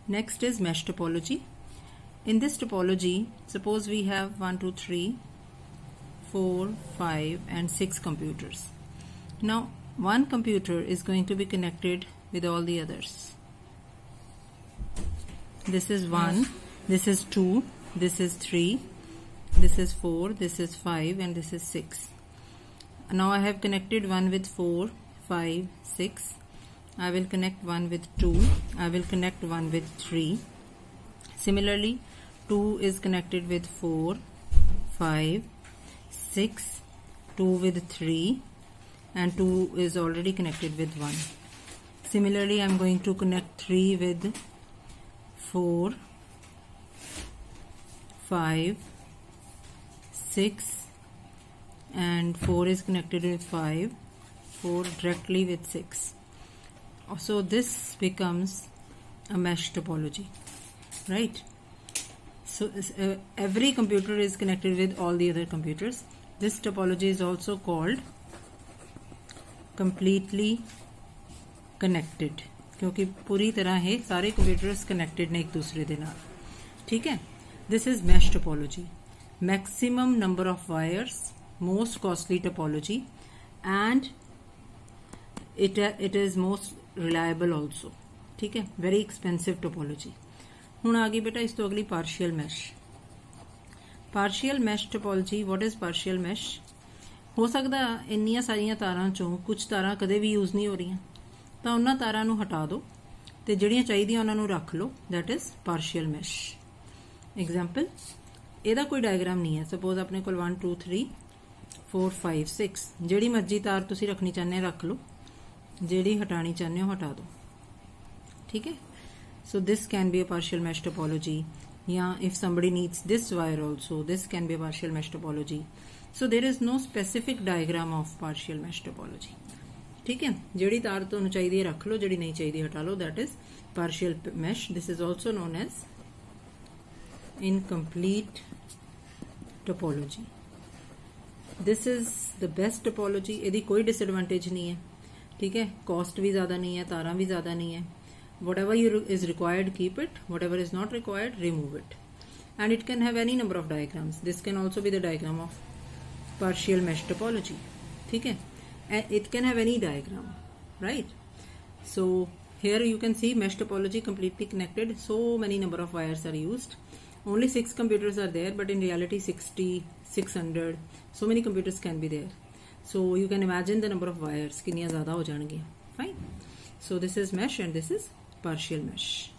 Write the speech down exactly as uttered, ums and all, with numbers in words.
Next is mesh topology. In this topology, suppose we have one, two, three, four, five and six computers. Now one computer is going to be connected with all the others. This is one, this is two, this is three, this is four, this is five and this is six. Now I have connected one with four, five, six. I will connect one with two. I will connect one with three. Similarly, two is connected with four, five, six, two with three and two is already connected with one. Similarly, I am going to connect three with four, five, six and four is connected with five, four directly with six. So this becomes a mesh topology, right? So uh, every computer is connected with all the other computers. This topology is also called completely connected, क्योंकि पूरी तरह है सारे computers connected ने एक दूसरे दे नाल, ठीक है? This is mesh topology. Maximum number of wires, most costly topology, and it it is most reliable also, ठीक है? Very expensive topology. हुण आ गई बेटा इस तो अगली partial mesh. Partial mesh topology. What is partial mesh? हो सकदा इन्नियां सारियां तारां चों कुछ तारां कदे भी यूज नहीं हो रही, ਤਾਂ ਉਹਨਾਂ ਤਾਰਾਂ ਨੂੰ ਹਟਾ ਦਿਓ ਤੇ ਜਿਹੜੀਆਂ ਚਾਹੀਦੀਆਂ ਉਹਨਾਂ ਨੂੰ ਰੱਖ ਲਓ. That is partial mesh. Example, ਇਹਦਾ ਕੋਈ ਡਾਇਗਰਾਮ ਨਹੀਂ ਹੈ. ਸਪੋਜ਼ ਆਪਣੇ ਕੋਲ one two three four five six ਜਿਹੜੀ ਮਰਜ਼ੀ ਤਾਰ ਤੁਸੀਂ ਰੱਖਣੀ ਚਾਹੁੰਦੇ ਰੱਖ ਲਓ, ਜਿਹੜੀ ਹਟਾਣੀ ਚਾਹੁੰਦੇ ਹੋ ਹਟਾ ਦਿਓ, ਠੀਕ ਹੈ? So this can be a partial mesh topology. Yeah, if somebody needs this wire also, this can be a partial mesh topology. So there is no specific diagram of partial mesh topology. ठीक है? ਜਿਹੜੀ ਤਾਰ ਤੁਹਾਨੂੰ ਚਾਹੀਦੀ ਹੈ ਰੱਖ ਲਓ, ਜਿਹੜੀ ਨਹੀਂ ਚਾਹੀਦੀ ਹਟਾ ਲਓ. That is partial mesh. This is also known as incomplete topology. This is the best topology. ਇਹਦੀ ਕੋਈ disadvantage नहीं है, ठीक है? Cost भी ज़्यादा नहीं है, तारा भी ज़्यादा नहीं है. Whatever you is required, keep it. Whatever is not required, remove it. And it can have any number of diagrams. This can also be the diagram of partial mesh topology, ठीक है? And it can have any diagram, right? So here you can see mesh topology completely connected. So many number of wires are used. Only six computers are there, but in reality sixty, six hundred, so many computers can be there. So you can imagine the number of wires कितनी ज़्यादा हो जाएंगी. Fine. So this is mesh and this is partial mesh.